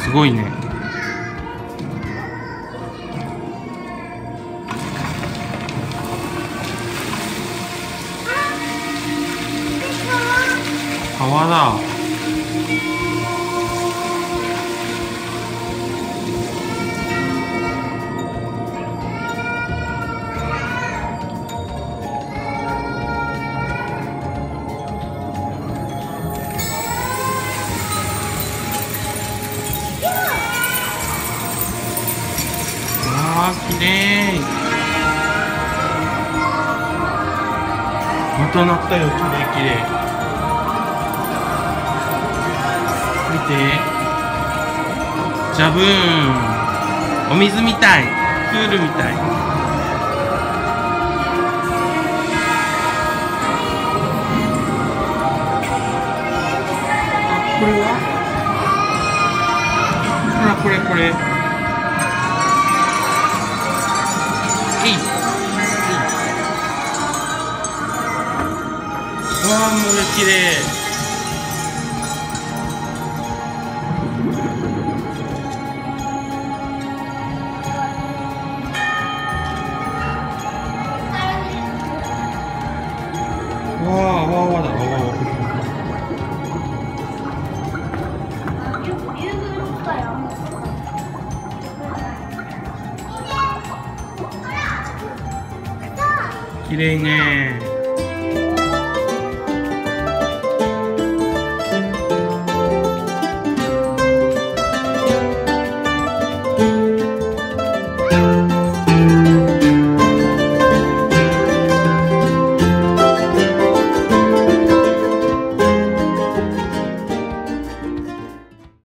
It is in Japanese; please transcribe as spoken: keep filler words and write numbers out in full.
すごいね。川だ。わあ、きれい。また鳴ったよ、きれいきれい。見て、ジャブーン。お水みたい。プールみたい。これは？ほら、これこれ。えい。わあ、もう綺麗。わあ、わあわあだ、わあわあ。綺麗ね。